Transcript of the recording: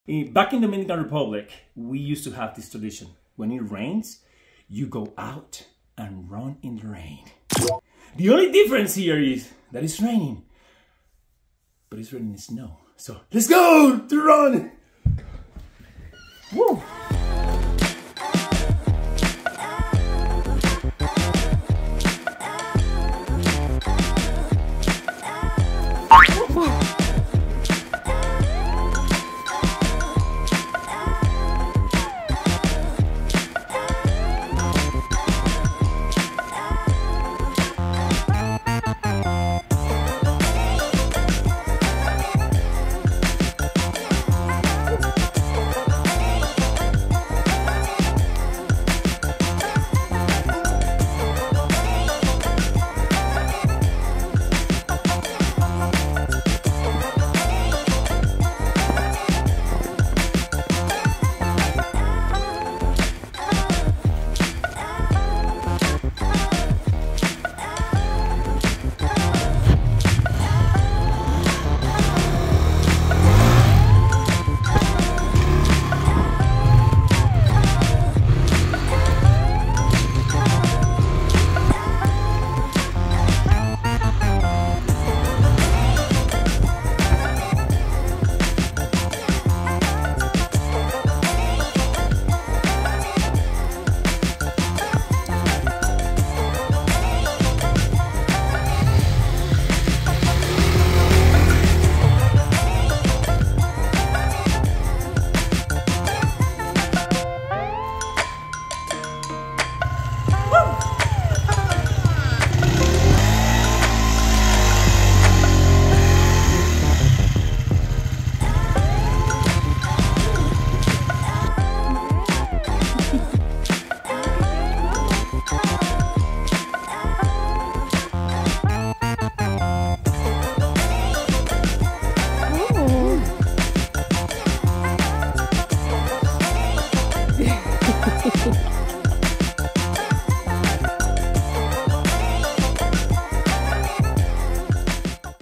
Back in the Dominican Republic, we used to have this tradition. When it rains, you go out and run in the rain. The only difference here is that it's raining, but it's raining snow. So let's go to run!